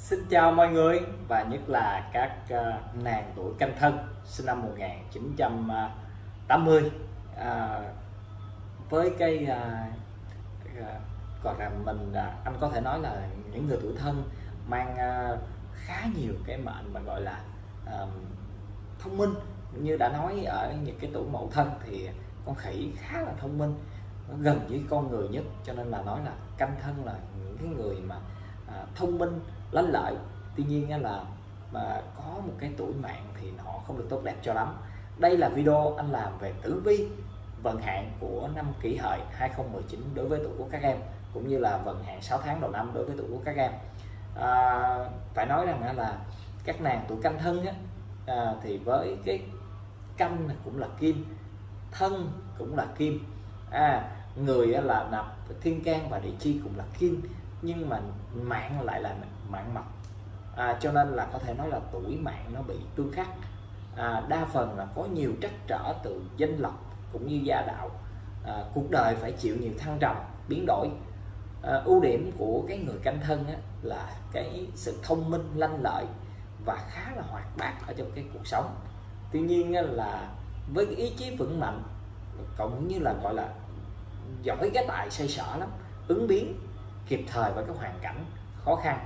Xin chào mọi người, và nhất là các nàng tuổi Canh Thân sinh năm 1980. Với cái gọi là anh có thể nói là những người tuổi Thân mang khá nhiều cái mệnh mà gọi là thông minh. Như đã nói ở những cái tuổi Mậu Thân thì con khỉ khá là thông minh, nó gần với con người nhất, cho nên là nói là Canh Thân là những cái người mà thông minh lanh lợi. Tuy nhiên là mà có một cái tuổi mạng thì họ không được tốt đẹp cho lắm. Đây là video anh làm về tử vi vận hạn của năm Kỷ Hợi 2019 đối với tuổi của các em, cũng như là vận hạn 6 tháng đầu năm đối với tuổi của các em. Phải nói rằng là các nàng tuổi Canh Thân thì với cái canh cũng là kim, thân cũng là kim, người là nạp thiên can và địa chi cũng là kim, nhưng mà mạng lại là mạng mộc, cho nên là có thể nói là tuổi mạng nó bị tương khắc. Đa phần là có nhiều trắc trở từ danh lộc cũng như gia đạo, cuộc đời phải chịu nhiều thăng trầm biến đổi. Ưu điểm của cái người Canh Thân là cái sự thông minh lanh lợi và khá là hoạt bát ở trong cái cuộc sống. Tuy nhiên là với cái ý chí vững mạnh, cũng như là gọi là giỏi cái tài xoay sở lắm, ứng biến kịp thời với các hoàn cảnh khó khăn.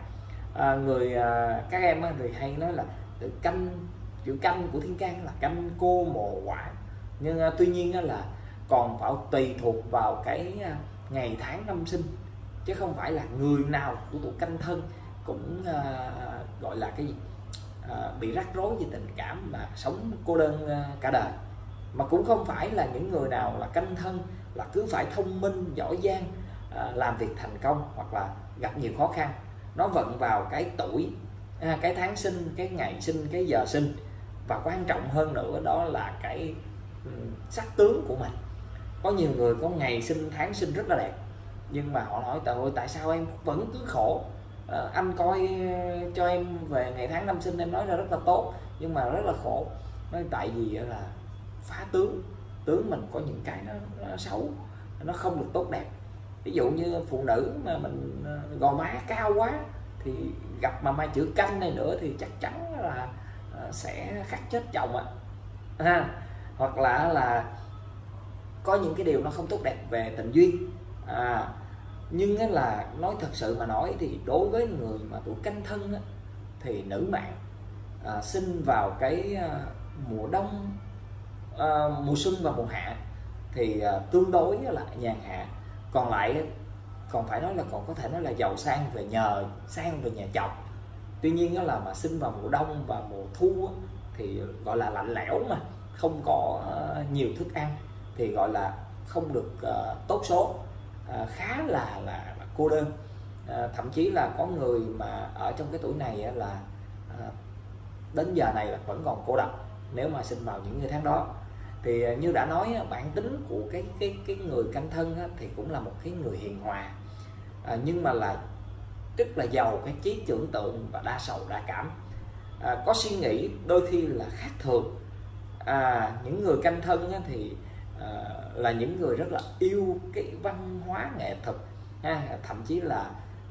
Các em thì hay nói là tự canh, chữ canh của thiên can là canh cô mồ quả, nhưng tuy nhiên là còn phải tùy thuộc vào cái ngày tháng năm sinh, chứ không phải là người nào của tuổi Canh Thân cũng gọi là cái gì bị rắc rối về tình cảm mà sống cô đơn cả đời. Mà cũng không phải là những người nào là Canh Thân là cứ phải thông minh giỏi giang, làm việc thành công hoặc là gặp nhiều khó khăn. Nó vận vào cái tuổi, cái tháng sinh, cái ngày sinh, cái giờ sinh, và quan trọng hơn nữa đó là cái sắc tướng của mình. Có nhiều người có ngày sinh tháng sinh rất là đẹp, nhưng mà họ nói tại sao em vẫn cứ khổ, anh coi cho em về ngày tháng năm sinh em nói là rất là tốt nhưng mà rất là khổ. Nói tại vì là phá tướng mình có những cái nó xấu, nó không được tốt đẹp. Ví dụ như phụ nữ mà mình gò má cao quá thì gặp mà mai chữ Canh này nữa thì chắc chắn là sẽ khắc chết chồng hoặc là có những cái điều nó không tốt đẹp về tình duyên. Nhưng là nói thật sự mà nói thì đối với người mà tuổi Canh Thân thì nữ mạng sinh vào cái mùa đông, mùa xuân và mùa hạ thì tương đối là nhàn hạ. Còn lại còn phải nói là còn có thể nói là giàu sang về nhà chồng. Tuy nhiên là mà sinh vào mùa đông và mùa thu thì gọi là lạnh lẽo, mà không có nhiều thức ăn thì gọi là không được tốt số, khá là cô đơn. Thậm chí là có người mà ở trong cái tuổi này là đến giờ này là vẫn còn cô độc nếu mà sinh vào những tháng đó. Thì như đã nói, bản tính của cái người Canh Thân thì cũng là một cái người hiền hòa, nhưng mà là rất là giàu cái trí tưởng tượng và đa sầu đa cảm, có suy nghĩ đôi khi là khác thường. Những người Canh Thân thì là những người rất là yêu cái văn hóa nghệ thuật, thậm chí là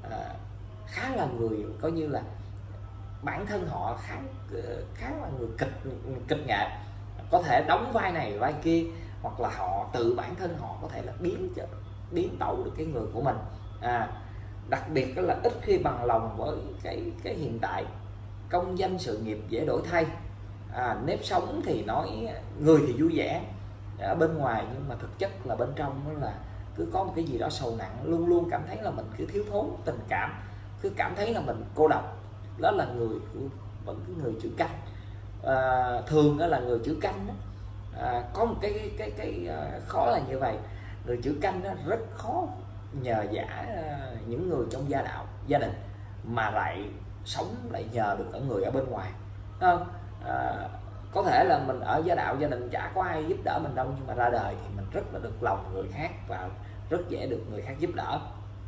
khá là người coi như là bản thân họ khá là người kịch nghệ, có thể đóng vai này vai kia, hoặc là họ tự bản thân họ có thể là biến tấu được cái người của mình. Đặc biệt là ít khi bằng lòng với cái hiện tại, công danh sự nghiệp dễ đổi thay. Nếp sống thì nói người thì vui vẻ ở bên ngoài, nhưng mà thực chất là bên trong đó là cứ có một cái gì đó sầu nặng, luôn luôn cảm thấy là mình cứ thiếu thốn tình cảm, cứ cảm thấy là mình cô độc. Đó là vẫn cái người chữ Canh. Thường đó là người chữ Canh có một cái khó là như vậy. Người chữ Canh rất khó nhờ vả những người trong gia đình, mà lại sống lại nhờ được ở người ở bên ngoài, không? Có thể là mình ở gia đình chả có ai giúp đỡ mình đâu, nhưng mà ra đời thì mình rất là được lòng người khác và rất dễ được người khác giúp đỡ.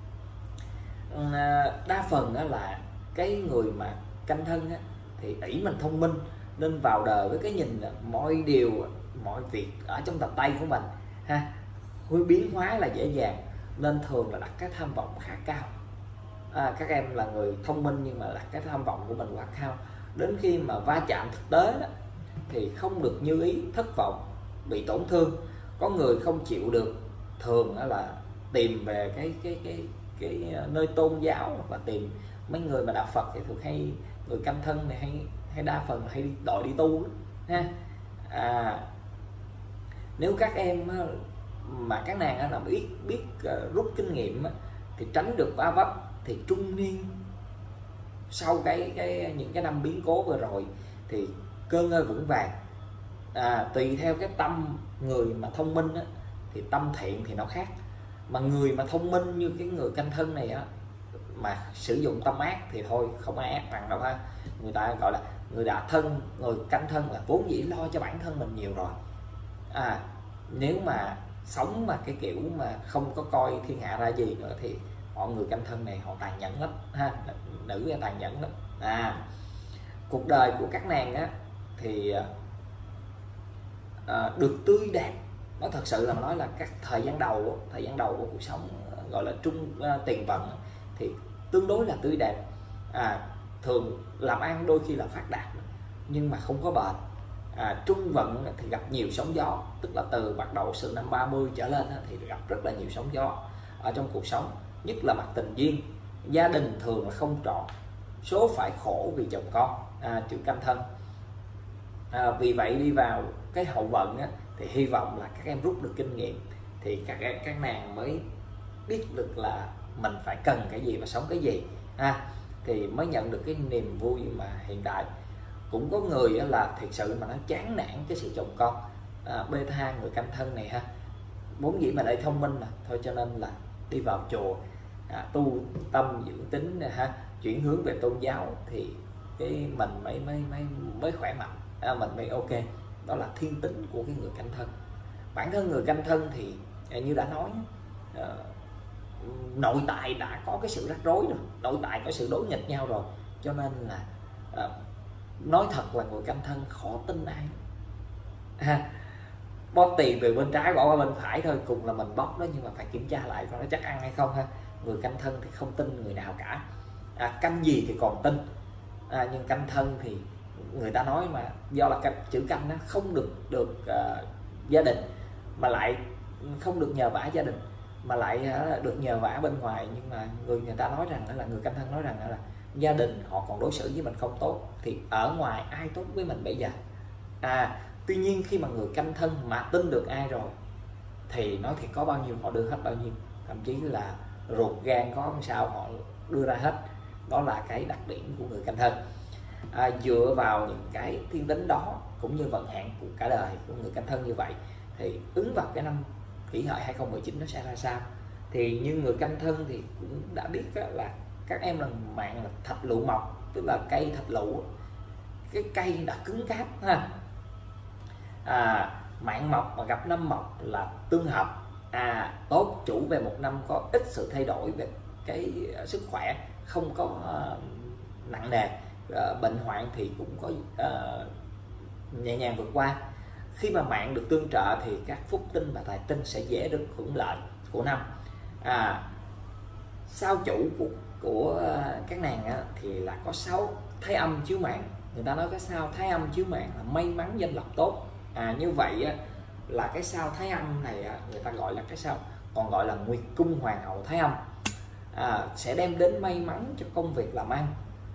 Đa phần là cái người mà Canh Thân thì ỷ mình thông minh nên vào đời với cái nhìn mọi điều mọi việc ở trong tầm tay của mình, biến hóa là dễ dàng, nên thường là đặt cái tham vọng khá cao. các em là người thông minh nhưng mà là cái tham vọng của mình quá cao, đến khi mà va chạm thực tế đó, thì không được như ý, thất vọng, bị tổn thương. Có người không chịu được, thường là tìm về cái nơi tôn giáo, hoặc là tìm mấy người mà đạo Phật thì thường hay, người canh thân này hay đa phần hay đòi đi tu ha. Nếu các em mà các nàng là biết rút kinh nghiệm thì tránh được va vấp, thì trung niên sau những cái năm biến cố vừa rồi thì cơ ngơi vững vàng. Tùy theo cái tâm người mà thông minh thì tâm thiện thì nó khác, mà người mà thông minh như cái người canh thân này mà sử dụng tâm ác thì thôi, không ai ác bằng đâu ha. Người ta gọi là người đả thân, người canh thân là vốn dĩ lo cho bản thân mình nhiều rồi. Nếu mà sống mà cái kiểu mà không có coi thiên hạ ra gì nữa thì họ người canh thân này họ tàn nhẫn lắm ha, nữ là tàn nhẫn lắm. Cuộc đời của các nàng thì được tươi đẹp, nó thật sự là nói là các thời gian đầu của cuộc sống gọi là tiền vận thì tương đối là tươi đẹp. Thường làm ăn đôi khi là phát đạt nhưng mà không có bền. Trung vận thì gặp nhiều sóng gió, tức là từ bắt đầu sự năm 30 trở lên thì gặp rất là nhiều sóng gió ở trong cuộc sống, nhất là mặt tình duyên. Gia đình thường là không trọn, số phải khổ vì chồng con, chữ canh thân. Vì vậy đi vào cái hậu vận thì hy vọng là các em rút được kinh nghiệm thì các nàng mới biết được là mình phải cần cái gì và sống cái gì thì mới nhận được cái niềm vui mà hiện tại. Cũng có người là thiệt sự mà nó chán nản cái sự chồng con, bê tha người canh thân này ha, vốn dĩ mà đây thông minh mà thôi, cho nên là đi vào chùa tu tâm dưỡng tính này ha, chuyển hướng về tôn giáo thì cái mình mới khỏe mạnh, mình mới ok. Đó là thiên tính của cái người canh thân. Bản thân người canh thân thì như đã nói, nội tại đã có cái sự rắc rối rồi, nội tại có sự đối nghịch nhau rồi, cho nên là nói thật là người canh thân khó tin ai bóp tiền từ bên trái bỏ qua bên phải thôi, cùng là mình bóp đó nhưng mà phải kiểm tra lại coi nó chắc ăn hay không ha. Người canh thân thì không tin người nào cả, canh gì thì còn tin, nhưng canh thân thì người ta nói mà do là chữ canh nó không được gia đình, mà lại không được nhờ vả gia đình, mà lại được nhờ vả bên ngoài. Nhưng mà người ta nói rằng là người canh thân nói rằng là gia đình họ còn đối xử với mình không tốt thì ở ngoài ai tốt với mình bây giờ. Tuy nhiên khi mà người canh thân mà tin được ai rồi thì nói thì có bao nhiêu họ đưa hết bao nhiêu, thậm chí là ruột gan có sao họ đưa ra hết. Đó là cái đặc điểm của người canh thân. Dựa vào những cái thiên tính đó cũng như vận hạn của cả đời của người canh thân như vậy thì ứng vào cái năm Kỷ Hợi 2019 nó sẽ ra sao. Thì như người canh thân thì cũng đã biết là các em là mạng là thạch lựu mộc, tức là cây thạch lựu, cái cây đã cứng cáp ha. Mạng mộc mà gặp năm mộc là tương hợp, tốt, chủ về một năm có ít sự thay đổi về cái sức khỏe, không có nặng nề, bệnh hoạn thì cũng có nhẹ nhàng vượt qua. Khi mà mạng được tương trợ thì các phúc tinh và tài tinh sẽ dễ được hưởng lợi của năm. Sao chủ của các nàng thì là có 6 thái âm chiếu mạng. Người ta nói cái sao thái âm chiếu mạng là may mắn danh lộc tốt. Như vậy là cái sao thái âm này người ta gọi là cái sao, còn gọi là Nguyệt Cung Hoàng hậu thái âm, sẽ đem đến may mắn cho công việc làm ăn.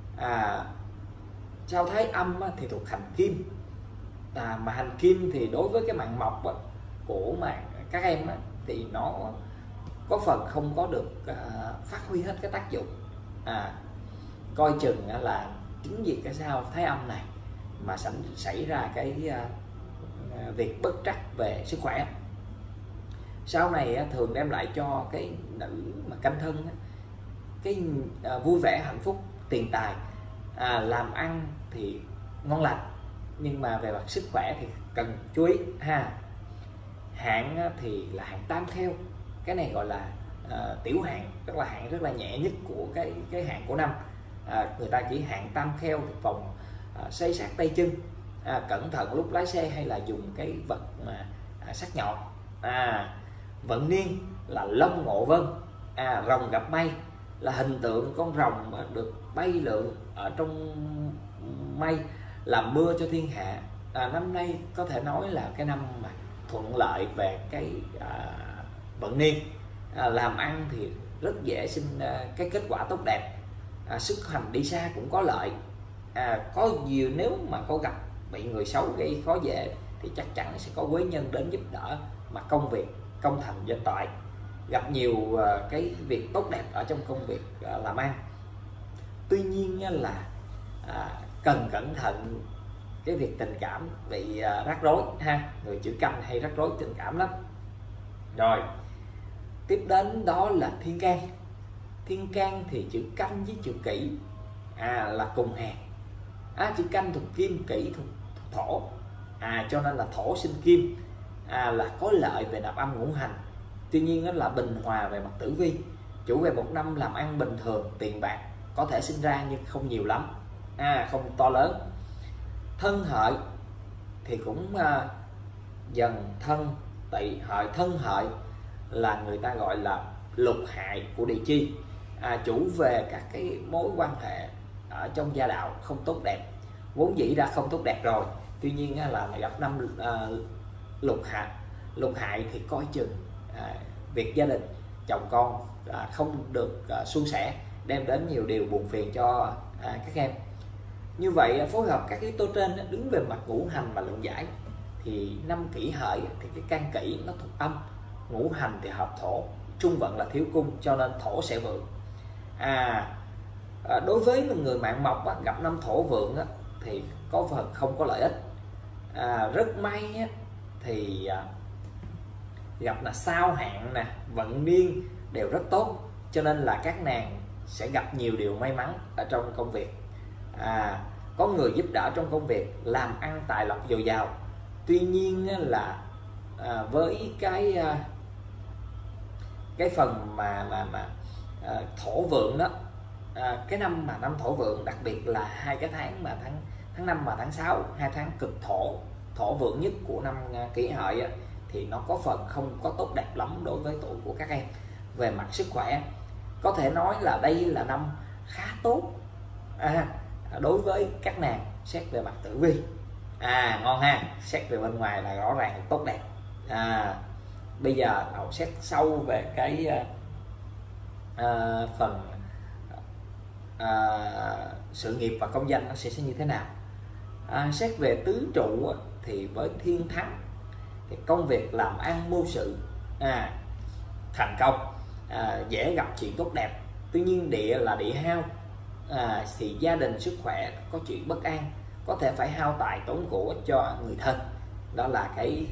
Sao thái âm thì thuộc hành kim, mà hành kim thì đối với cái mạng mộc của mạng các em thì nó có phần không có được phát huy hết cái tác dụng. Coi chừng là chính vì cái sao thái âm này mà xảy ra cái việc bất trắc về sức khỏe. Sau này thường đem lại cho cái nữ mà canh thân cái vui vẻ, hạnh phúc, tiền tài, làm ăn thì ngon lành, nhưng mà về mặt sức khỏe thì cần chú ý ha. Hạn thì là hạn tam kheo, cái này gọi là tiểu hạn, tức là hạn rất là nhẹ nhất của cái hạn của năm. Người ta chỉ hạn tam kheo thì phòng xây sát tay chân, cẩn thận lúc lái xe hay là dùng cái vật mà sắc nhọn. Vận niên là long ngộ vân, rồng gặp may, là hình tượng con rồng được bay lượn ở trong mây, làm mưa cho thiên hạ. Năm nay có thể nói là cái năm mà thuận lợi về cái vận niên, làm ăn thì rất dễ sinh cái kết quả tốt đẹp, sức hành đi xa cũng có lợi. Có nhiều nếu mà có gặp bị người xấu gây khó dễ thì chắc chắn sẽ có quý nhân đến giúp đỡ, mà công việc công thành danh toại, gặp nhiều cái việc tốt đẹp ở trong công việc làm ăn. Tuy nhiên là cần cẩn thận cái việc tình cảm bị rắc rối ha, người chữ Canh hay rắc rối tình cảm lắm. Rồi tiếp đến đó là thiên can. Thiên can thì chữ Canh với chữ Kỷ là cùng hàng. Chữ Canh thuộc kim, Kỷ thuộc thổ, cho nên là thổ sinh kim, là có lợi về nạp âm ngũ hành. Tuy nhiên đó là bình hòa về mặt tử vi, chủ về một năm làm ăn bình thường, tiền bạc có thể sinh ra nhưng không nhiều lắm, không to lớn. Thân Hợi thì cũng dần thân Tỵ Hợi. Thân Hợi là người ta gọi là lục hại của địa chi, chủ về các cái mối quan hệ ở trong gia đạo không tốt đẹp, vốn dĩ đã không tốt đẹp rồi, tuy nhiên là gặp năm lục hại thì coi chừng việc gia đình chồng con không được suôn sẻ, đem đến nhiều điều buồn phiền cho các em. Như vậy phối hợp các yếu tố trên đứng về mặt ngũ hành mà luận giải thì năm Kỷ Hợi thì cái can Kỷ nó thuộc âm, ngũ hành thì hợp thổ, trung vận là thiếu cung cho nên thổ sẽ vượng. Đối với người mạng mộc gặp năm thổ vượng thì có phần không có lợi ích. Rất may thì gặp là sao hạn nè, vận niên đều rất tốt, cho nên là các nàng sẽ gặp nhiều điều may mắn ở trong công việc. Có người giúp đỡ trong công việc, làm ăn tài lộc dồi dào. Tuy nhiên là với cái phần mà thổ vượng đó, cái năm mà năm thổ vượng, đặc biệt là hai cái tháng mà tháng 5 và tháng 6, hai tháng cực thổ vượng nhất của năm Kỷ Hợi thì nó có phần không có tốt đẹp lắm đối với tuổi của các em. Về mặt sức khỏe có thể nói là đây là năm khá tốt đối với các nàng xét về mặt tử vi. Ngon ha, xét về bên ngoài là rõ ràng tốt đẹp. Bây giờ đầu xét sâu về cái phần sự nghiệp và công danh nó sẽ như thế nào. Xét về tứ trụ thì với thiên thắng thì công việc làm ăn mưu sự thành công, dễ gặp chuyện tốt đẹp. Tuy nhiên địa là địa hao, thì gia đình sức khỏe có chuyện bất an, có thể phải hao tài tốn của cho người thân, đó là cái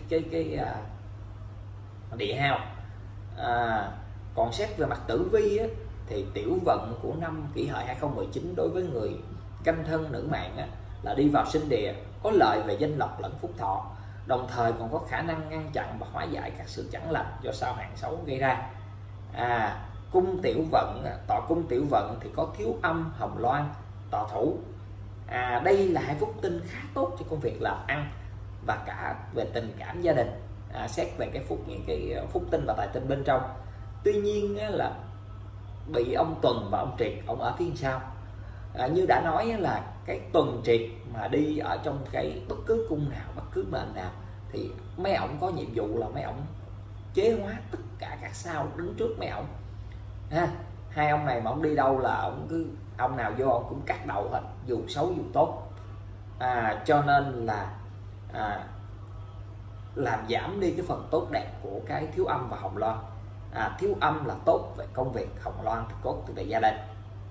địa hao. Còn xét về mặt tử vi thì tiểu vận của năm Kỷ Hợi 2019 đối với người canh thân nữ mạng là đi vào sinh địa, có lợi về danh lộc lẫn phúc thọ, đồng thời còn có khả năng ngăn chặn và hóa giải các sự chẳng lành do sao hạn xấu gây ra. Cung tiểu vận, tọa cung tiểu vận thì có thiếu âm, hồng loan, tọa thủ. Đây là hai phúc tinh khá tốt cho công việc làm ăn và cả về tình cảm gia đình. Xét về những cái phúc tinh và tài tinh bên trong. Tuy nhiên là bị ông Tuần và ông Triệt ông ở phía sau. Như đã nói là cái Tuần Triệt mà đi ở trong cái bất cứ cung nào, bất cứ mệnh nào thì mấy ông có nhiệm vụ là mấy ông chế hóa tất cả các sao đứng trước mấy ông. Hai ông này mà ông đi đâu là ông nào vô ông cũng cắt đầu hết, dù xấu dù tốt. Cho nên là làm giảm đi cái phần tốt đẹp của cái thiếu âm và hồng loan. Thiếu âm là tốt về công việc, hồng loan thì tốt về gia đình.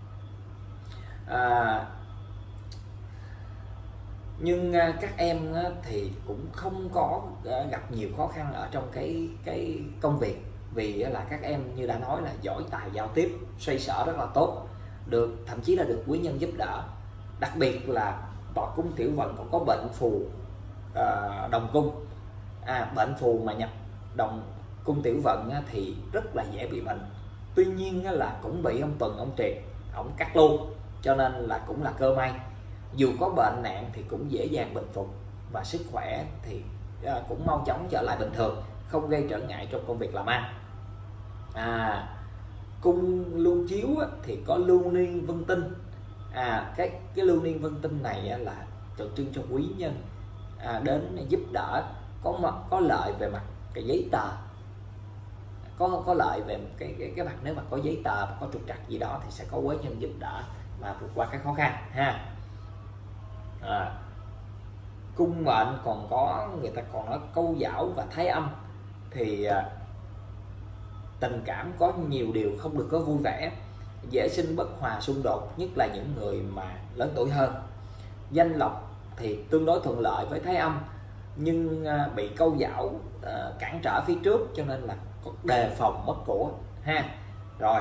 Nhưng các em thì cũng không có gặp nhiều khó khăn ở trong cái công việc, vì là các em như đã nói là giỏi tài giao tiếp, xoay sở rất là tốt, thậm chí là được quý nhân giúp đỡ. Đặc biệt là tọa cung tiểu vận còn có bệnh phù đồng cung. Bệnh phù mà nhập đồng cung tiểu vận thì rất là dễ bị bệnh. Tuy nhiên là cũng bị ông Tuần ông Triệt ông cắt luôn, cho nên là cũng là cơ may. Dù có bệnh nạn thì cũng dễ dàng bình phục, và sức khỏe thì cũng mau chóng trở lại bình thường, không gây trở ngại trong công việc làm ăn. cung lưu chiếu á, thì có lưu niên vân tinh. Cái lưu niên vân tinh này á, là tượng trưng cho quý nhân đến giúp đỡ, có lợi về mặt cái giấy tờ, có lợi về cái mặt, nếu mà có giấy tờ có trục trặc gì đó thì sẽ có quý nhân giúp đỡ mà vượt qua cái khó khăn ha. Cung mệnh còn có, người ta còn nói câu giảo và thái âm, thì tình cảm có nhiều điều không được có vui vẻ, dễ sinh bất hòa xung đột, nhất là những người mà lớn tuổi hơn. Danh lộc thì tương đối thuận lợi với thái âm, nhưng bị câu giảo cản trở phía trước, cho nên là đề phòng mất của ha. Rồi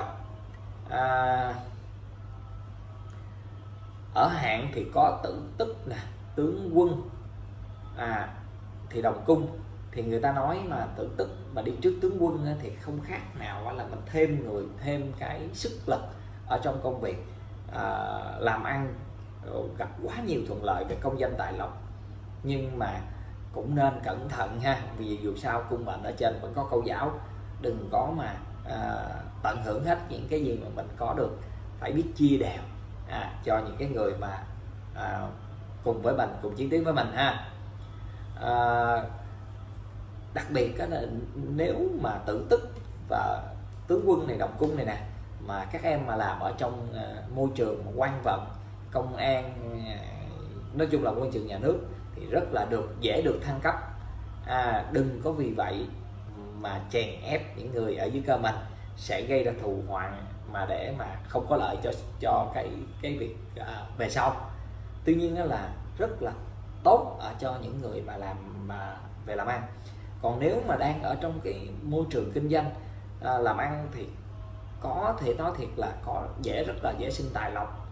ở hạn thì có tử tức nè, tướng quân, thì đồng cung, thì người ta nói mà tử tức mà đi trước tướng quân thì không khác nào là mình thêm người, thêm cái sức lực ở trong công việc làm ăn, gặp quá nhiều thuận lợi về công danh tài lộc. Nhưng mà cũng nên cẩn thận ha, vì dù sao cung mệnh ở trên vẫn có câu giảo, đừng có mà tận hưởng hết những cái gì mà mình có được, phải biết chia đều cho những cái người mà cùng với mình, cùng chiến tiến với mình ha. Đặc biệt là nếu mà tử tức và tướng quân này đồng cung này nè, mà các em mà làm ở trong môi trường quan vận, công an, nói chung là môi trường nhà nước thì rất là dễ được thăng cấp. Đừng có vì vậy mà chèn ép những người ở dưới cơ mình, sẽ gây ra thù họa mà để mà không có lợi cho cái việc về sau. Tuy nhiên đó là rất là tốt ở cho những người mà về làm ăn. Còn nếu mà đang ở trong cái môi trường kinh doanh làm ăn thì có thể nói thiệt là rất là dễ sinh tài lộc.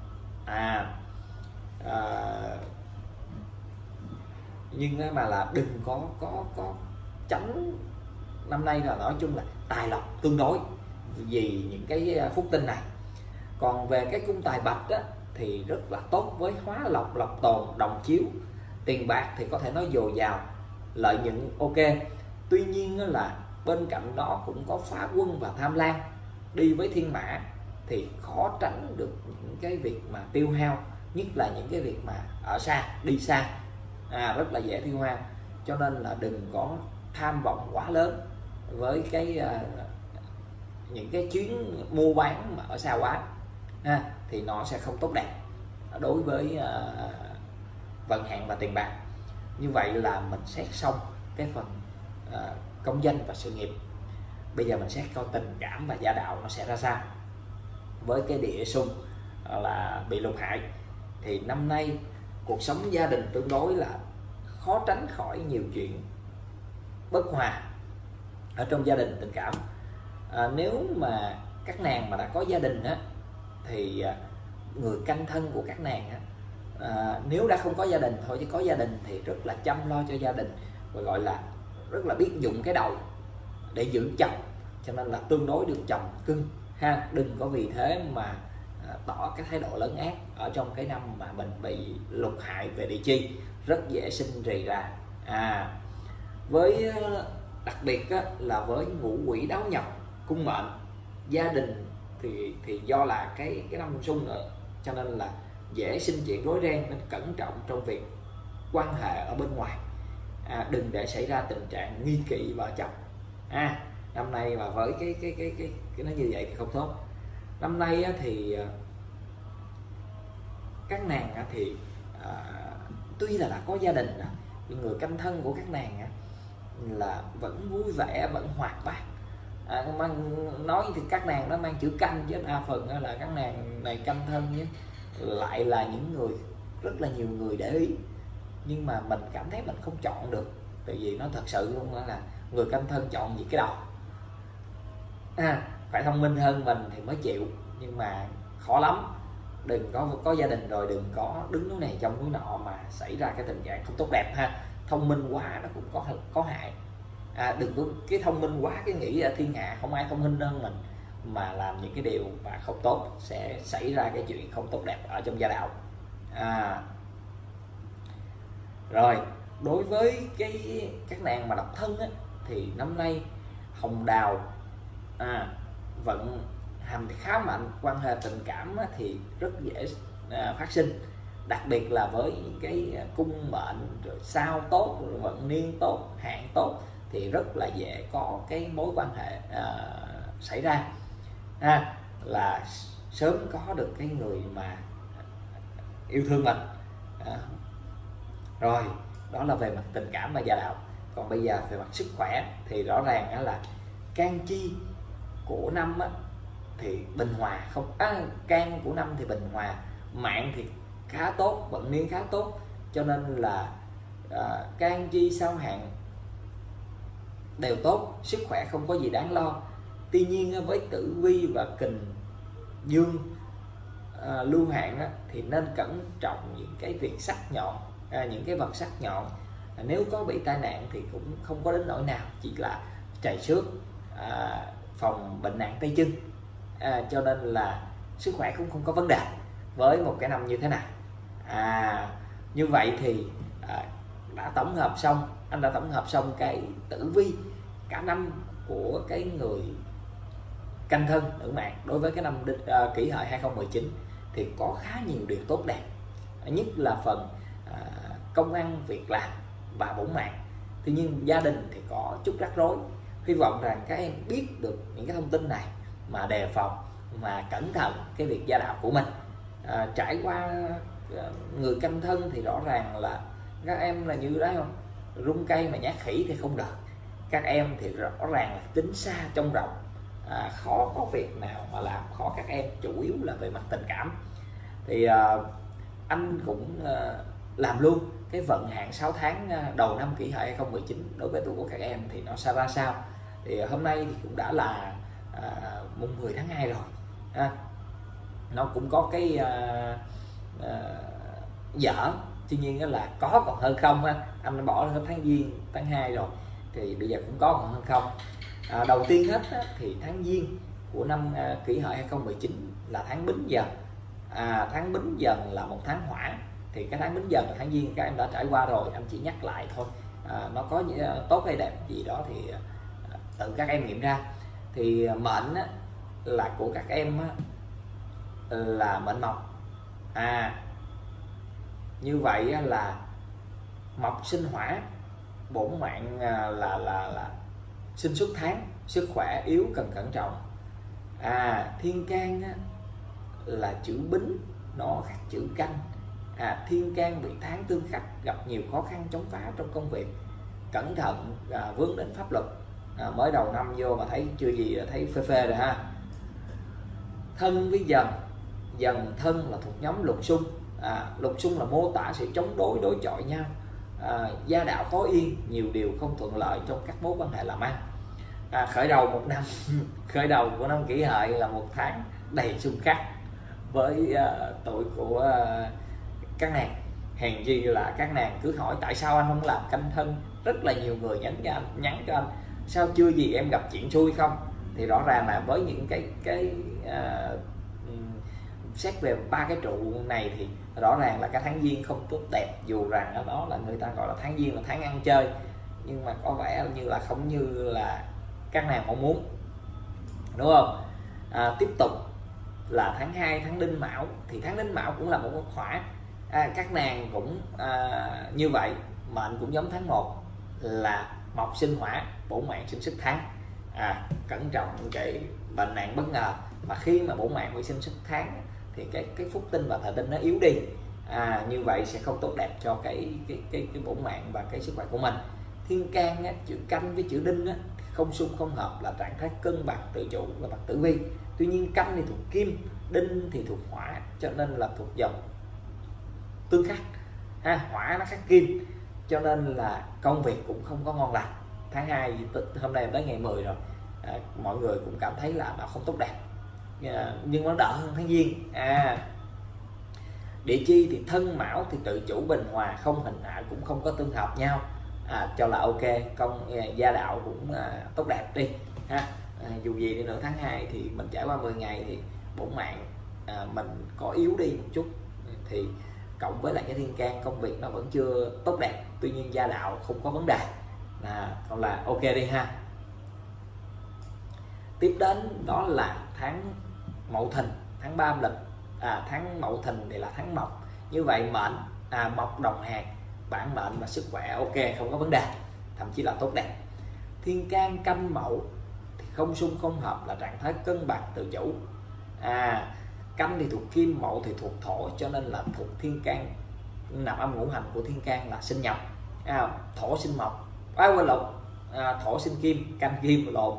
Nhưng mà là đừng có tránh. Năm nay là nói chung là tài lộc tương đối vì những cái phúc tinh này. Còn về cái cung tài bạch á, thì rất là tốt với hóa lộc, lộc tồn, đồng chiếu. Tiền bạc thì có thể nói dồi dào, lợi nhuận ok. Tuy nhiên là bên cạnh đó cũng có phá quân và tham lan đi với thiên mã, thì khó tránh được những cái việc mà tiêu hao, nhất là những cái việc mà ở xa, đi xa, rất là dễ tiêu hao. Cho nên là đừng có tham vọng quá lớn với những cái chuyến mua bán mà ở xa quá thì nó sẽ không tốt đẹp đối với vận hạn và tiền bạc. Như vậy là mình xét xong cái phần công danh và sự nghiệp. Bây giờ mình xét coi tình cảm và gia đạo nó sẽ ra sao. Với cái địa xung là bị lục hại thì năm nay cuộc sống gia đình tương đối là khó tránh khỏi nhiều chuyện bất hòa ở trong gia đình tình cảm. Nếu mà các nàng mà đã có gia đình á, thì người canh thân của các nàng á, nếu đã không có gia đình thôi, chứ có gia đình thì rất là chăm lo cho gia đình, và gọi là rất là biết dùng cái đầu để giữ chồng, cho nên là tương đối được chồng cưng ha. Đừng có vì thế mà tỏ cái thái độ lấn át ở trong cái năm mà mình bị lục hại về địa chi, rất dễ sinh rì rà. Với đặc biệt á, là với ngũ quỷ đáo nhập cung mệnh, gia đình thì do là cái năm xung nữa, cho nên là dễ sinh chuyện rối ren, nên cẩn trọng trong việc quan hệ ở bên ngoài. Đừng để xảy ra tình trạng nghi kỵ vợ chồng. Năm nay mà với cái nó như vậy thì không tốt. Năm nay á, thì các nàng á, thì tuy là đã có gia đình, nhưng người canh thân của các nàng á, là vẫn vui vẻ, vẫn hoạt bát. Nói thì các nàng nó mang chữ canh, chứ đa phần là các nàng này canh thân nhé, lại là những người rất là nhiều người để ý, nhưng mà mình cảm thấy mình không chọn được. Tại vì nó thật sự luôn là người canh thân chọn gì cái đầu, phải thông minh hơn mình thì mới chịu, nhưng mà khó lắm. Đừng có gia đình rồi đừng có đứng núi này trong núi nọ mà xảy ra cái tình trạng không tốt đẹp ha. Thông minh quá nó cũng có hại. Đừng có cái thông minh quá cái nghĩ ở thiên hạ không ai thông minh hơn mình mà làm những cái điều mà không tốt, sẽ xảy ra cái chuyện không tốt đẹp ở trong gia đạo. Rồi đối với các nàng mà độc thân á, thì năm nay hồng đào vận thì khá mạnh, quan hệ tình cảm thì rất dễ phát sinh, đặc biệt là với những cái cung mệnh rồi sao tốt, rồi vận niên tốt, hạn tốt thì rất là dễ có cái mối quan hệ xảy ra, là sớm có được cái người mà yêu thương mình. Rồi đó là về mặt tình cảm và gia đạo. Còn bây giờ về mặt sức khỏe thì rõ ràng là can chi của năm thì bình hòa, không can của năm thì bình hòa, mạng thì khá tốt, vận niên khá tốt, cho nên là can chi sao hạn đều tốt, sức khỏe không có gì đáng lo. Tuy nhiên với tử vi và kình dương lưu hạn thì nên cẩn trọng những cái việc sắc nhọn, những cái vật sắc nhọn. Nếu có bị tai nạn thì cũng không có đến nỗi nào, chỉ là trầy xước, phòng bệnh nạn tay chân, cho nên là sức khỏe cũng không có vấn đề với một cái năm như thế này. Như vậy thì đã tổng hợp xong, anh đã tổng hợp xong cái tử vi cả năm của cái người Canh Thân nữ mạng đối với cái năm Kỷ Hợi 2019 thì có khá nhiều điều tốt đẹp, nhất là phần công ăn việc làm và bổn mạng. Tuy nhiên gia đình thì có chút rắc rối. Hy vọng rằng các em biết được những cái thông tin này mà đề phòng, mà cẩn thận cái việc gia đạo của mình. Trải qua người Canh Thân thì rõ ràng là các em là như đấy không, rung cây mà nhát khỉ thì không được. Các em thì rõ ràng là tính xa trông rộng, khó có việc nào mà làm khó các em, chủ yếu là về mặt tình cảm. Thì anh cũng làm luôn cái vận hạn 6 tháng đầu năm Kỷ Hợi 2019 đối với tuổi của các em thì nó sẽ ra sao. Thì hôm nay thì cũng đã là mùng 10 tháng 2 rồi, nó cũng có cái dở, tuy nhiên là có còn hơn không ha. Anh bỏ hết tháng Giêng, tháng 2 rồi thì bây giờ cũng có còn hơn không. Đầu tiên hết thì tháng Giêng của năm Kỷ Hợi 2019 là tháng Bính Dần. Tháng Bính Dần là một tháng hỏa, thì cái tháng Bính Dần và tháng Giêng các em đã trải qua rồi, anh chỉ nhắc lại thôi. Nó có tốt hay đẹp gì đó thì tự các em nghiệm ra. Thì mệnh là của các em là mệnh Mộc. Như vậy là Mộc sinh hỏa, bổn mạng là sinh xuất tháng, sức khỏe yếu cần cẩn trọng. Thiên can là chữ Bính, nó khác chữ Canh. Thiên can bị tháng tương khắc, gặp nhiều khó khăn chống phá trong công việc, cẩn thận vướng đến pháp luật. Mới đầu năm vô mà thấy chưa gì là thấy phê phê rồi ha. Thân với Dần, Dần thân là thuộc nhóm lục xung. Lục xung là mô tả sự chống đối chọi nhau, gia đạo khó yên, nhiều điều không thuận lợi trong các mối quan hệ làm ăn. Khởi đầu một năm khởi đầu của năm Kỷ Hợi là một tháng đầy xung khắc với tuổi của các nàng. Hèn chi là các nàng cứ hỏi tại sao anh không làm Canh Thân. Rất là nhiều người nhắn cho anh sao chưa gì em gặp chuyện xui không. Thì rõ ràng là với những cái xét về ba cái trụ này thì rõ ràng là cái tháng Giêng không tốt đẹp, dù rằng đó là người ta gọi là tháng Giêng là tháng ăn chơi, nhưng mà có vẻ như là không như là các nàng mong muốn, đúng không? Tiếp tục là tháng 2 tháng Đinh Mão, thì tháng Đinh Mão cũng là một con hỏa. Các nàng cũng như vậy, mệnh cũng giống tháng 1 là Mộc sinh hỏa, bổn mạng sinh sức tháng. Cẩn trọng cái bệnh nạn bất ngờ, mà khi mà bổn mạng bị sinh sức tháng thì cái phúc tinh và thời tinh nó yếu đi. Như vậy sẽ không tốt đẹp cho cái bổn mạng và cái sức khỏe của mình. Thiên can chữ Canh với chữ Đinh không xung không hợp, là trạng thái cân bằng tự chủ và mặt tử vi. Tuy nhiên Canh thì thuộc kim, Đinh thì thuộc hỏa, cho nên là thuộc dòng tương khắc. Hỏa nó khắc kim, cho nên là công việc cũng không có ngon lành. Tháng 2 hôm nay tới ngày 10 rồi, mọi người cũng cảm thấy là nó không tốt đẹp, nhưng nó đỡ hơn tháng Giêng. Địa chi thì Thân Mão thì tự chủ bình hòa, không hình hại cũng không có tương hợp nhau, cho là ok. Gia đạo cũng tốt đẹp đi ha. Dù gì đi nữa tháng 2 thì mình trải qua 10 ngày thì bổn mạng mình có yếu đi một chút, thì cộng với lại cái thiên can công việc nó vẫn chưa tốt đẹp, tuy nhiên gia đạo không có vấn đề, còn là ok đi ha. Tiếp đến đó là tháng Mậu Thìn tháng 3 âm lịch, tháng Mậu Thìn thì là tháng mộc, như vậy mệnh mộc đồng hạt, bản mệnh và sức khỏe ok, không có vấn đề, thậm chí là tốt đẹp. Thiên can canh Mậu thì không xung không hợp, là trạng thái cân bằng tự chủ. Canh thì thuộc kim, Mậu thì thuộc thổ, cho nên là thuộc thiên can, nạp âm ngũ hành của thiên can là sinh nhật, thổ sinh mộc, quên lộn, thổ sinh kim, canh kim lộn.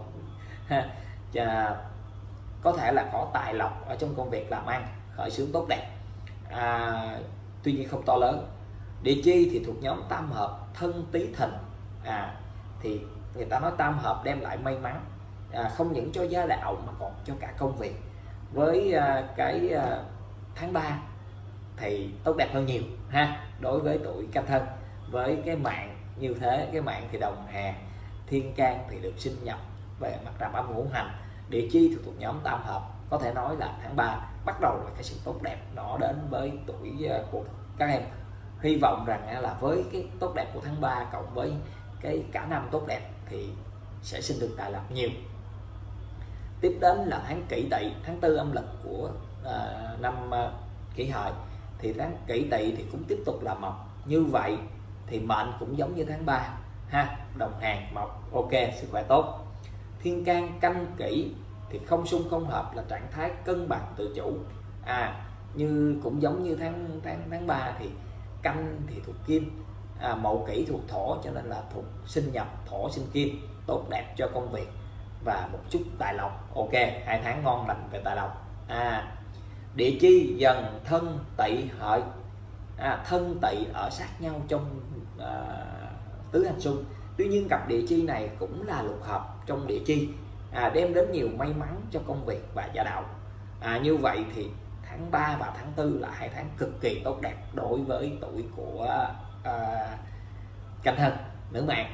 Có thể là có tài lộc ở trong công việc làm ăn, khởi xướng tốt đẹp, tuy nhiên không to lớn. Địa chi thì thuộc nhóm tam hợp Thân Tý Thìn, thì người ta nói tam hợp đem lại may mắn, không những cho gia đạo mà còn cho cả công việc. Với cái tháng 3 thì tốt đẹp hơn nhiều ha, đối với tuổi Canh Thân. Với cái mạng như thế, cái mạng thì đồng hàng, thiên can thì được sinh nhập về mặt nạp âm ngũ hành, địa chi thì thuộc nhóm tam hợp, có thể nói là tháng 3 bắt đầu là cái sự tốt đẹp nó đến với tuổi của các em. Hy vọng rằng là với cái tốt đẹp của tháng 3 cộng với cái cả năm tốt đẹp thì sẽ sinh được tài lộc nhiều. Tiếp đến là tháng Kỷ Tỵ, tháng 4 âm lịch của năm Kỷ Hợi, thì tháng Kỷ Tỵ thì cũng tiếp tục là mộc, như vậy thì mệnh cũng giống như tháng 3 ha, đồng hàng mộc, ok, sức khỏe tốt. Thiên can canh Kỷ thì không xung không hợp, là trạng thái cân bằng tự chủ, như cũng giống như tháng 3 thì canh thì thuộc kim, Mậu Kỷ thuộc thổ, cho nên là thuộc sinh nhập thổ sinh kim, tốt đẹp cho công việc và một chút tài lộc, ok, 2 tháng ngon lành về tài lộc. Địa chi Dần Thân Tỵ Hợi, Thân Tỵ ở sát nhau trong tứ hành xung, tuy nhiên cặp địa chi này cũng là lục hợp trong địa chi, đem đến nhiều may mắn cho công việc và gia đạo. Như vậy thì tháng 3 và tháng 4 là 2 tháng cực kỳ tốt đẹp đối với tuổi của Canh Thân nữ mạng.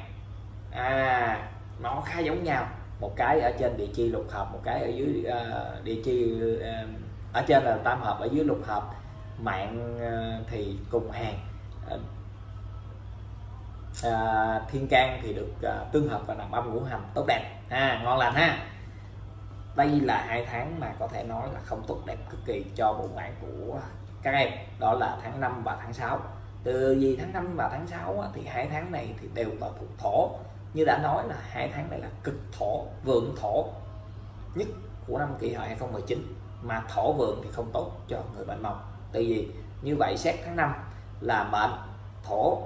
Nó khá giống nhau, một cái ở trên địa chi lục hợp, một cái ở dưới địa chi ở trên là tam hợp, ở dưới lục hợp. Mạng thì cùng hàng, thiên can thì được tương hợp và nạp âm ngũ hành, tốt đẹp, ngon lành ha. Đây là 2 tháng mà có thể nói là không tốt đẹp cực kỳ cho bộ mạng của các em, đó là tháng 5 và tháng 6. Từ vì tháng 5 và tháng 6 thì 2 tháng này thì đều là thuộc thổ, như đã nói là 2 tháng này là cực thổ, vượng thổ nhất của năm Kỷ Hợi 2019, mà thổ vượng thì không tốt cho người bệnh mộc. Tại vì như vậy xét tháng 5 là mệnh thổ,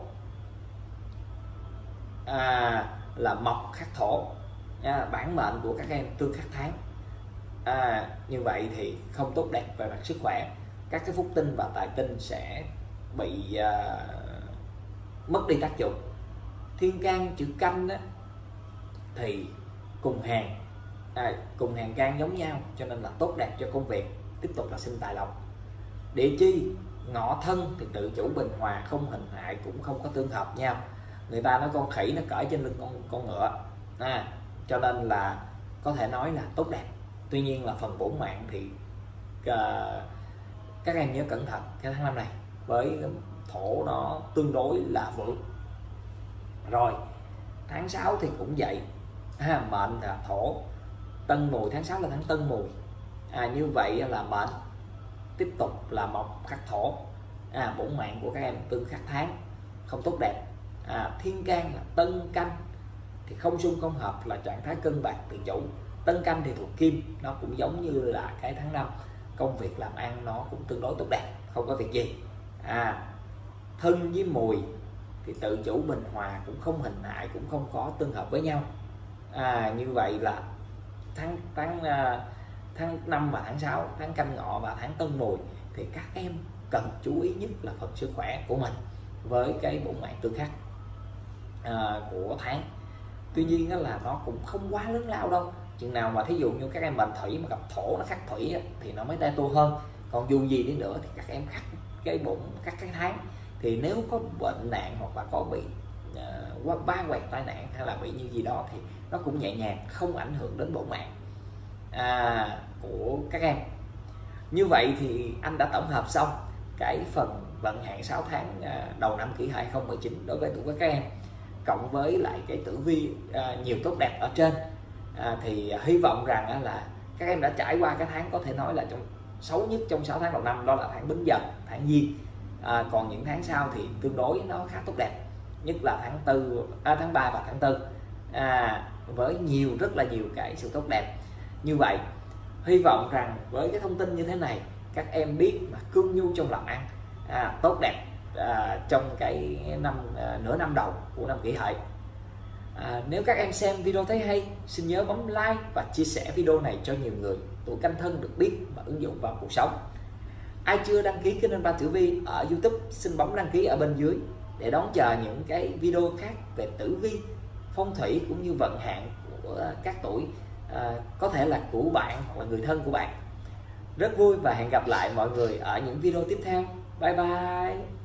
là mộc khắc thổ, bản mệnh của các em tương khắc tháng, như vậy thì không tốt đẹp về mặt sức khỏe. Các cái phúc tinh và tài tinh sẽ bị mất đi tác dụng. Thiên can chữ canh đó thì cùng hàng can giống nhau, cho nên là tốt đẹp cho công việc, tiếp tục là sinh tài lộc. Địa chi Ngọ Thân thì tự chủ bình hòa, không hình hại, cũng không có tương hợp nhau. Người ta nói con khỉ nó cởi trên lưng con ngựa, cho nên là có thể nói là tốt đẹp. Tuy nhiên là phần bổn mạng thì các em nhớ cẩn thận cái tháng 5 này, với thổ nó tương đối là vượng. Rồi tháng 6 thì cũng vậy, mệnh là thổ, Tân Mùi, tháng 6 là tháng Tân Mùi, như vậy là mệnh tiếp tục là mộc khắc thổ, bổn mạng của các em tương khắc tháng, không tốt đẹp. Thiên can là Tân Canh thì không xung không hợp, là trạng thái cân bằng tự chủ. Tân Canh thì thuộc kim, nó cũng giống như là cái tháng 5, công việc làm ăn nó cũng tương đối tốt đẹp, không có việc gì. Thân với Mùi thì tự chủ bình hòa, cũng không hình hại, cũng không có tương hợp với nhau. Như vậy là tháng 5 và tháng 6, tháng Canh Ngọ và tháng Tân Mùi thì các em cần chú ý nhất là phần sức khỏe của mình với cái bổn mạng tương khắc của tháng. Tuy nhiên là nó cũng không quá lớn lao đâu, chừng nào mà thí dụ như các em mệnh thủy mà gặp thổ nó khắc thủy thì nó mới tê tu hơn. Còn dù gì đi nữa thì các em khắc cái bổn, khắc cái tháng, thì nếu có bệnh nạn hoặc là có bị va quẹt tai nạn hay là bị như gì đó thì nó cũng nhẹ nhàng, không ảnh hưởng đến bổn mạng của các em. Như vậy thì anh đã tổng hợp xong cái phần vận hạn 6 tháng đầu năm Kỷ Hợi 2019 đối với tuổi của các em, cộng với lại cái tử vi nhiều tốt đẹp ở trên, thì hy vọng rằng là các em đã trải qua cái tháng có thể nói là trong xấu nhất trong 6 tháng đầu năm, đó là tháng Bính Dần, tháng Giêng. Còn những tháng sau thì tương đối nó khá tốt đẹp, nhất là tháng 3 và tháng 4, với rất là nhiều cái sự tốt đẹp. Như vậy hy vọng rằng với cái thông tin như thế này, các em biết mà cương nhu trong làm ăn tốt đẹp trong cái nửa năm đầu của năm Kỷ Hợi. Nếu các em xem video thấy hay, xin nhớ bấm like và chia sẻ video này cho nhiều người tuổi Canh Thân được biết và ứng dụng vào cuộc sống. Ai chưa đăng ký kênh Anh Ba Tử Vi ở YouTube, xin bấm đăng ký ở bên dưới để đón chờ những cái video khác về tử vi, phong thủy cũng như vận hạn của các tuổi, có thể là của bạn hoặc là người thân của bạn. Rất vui và hẹn gặp lại mọi người ở những video tiếp theo. Bye bye.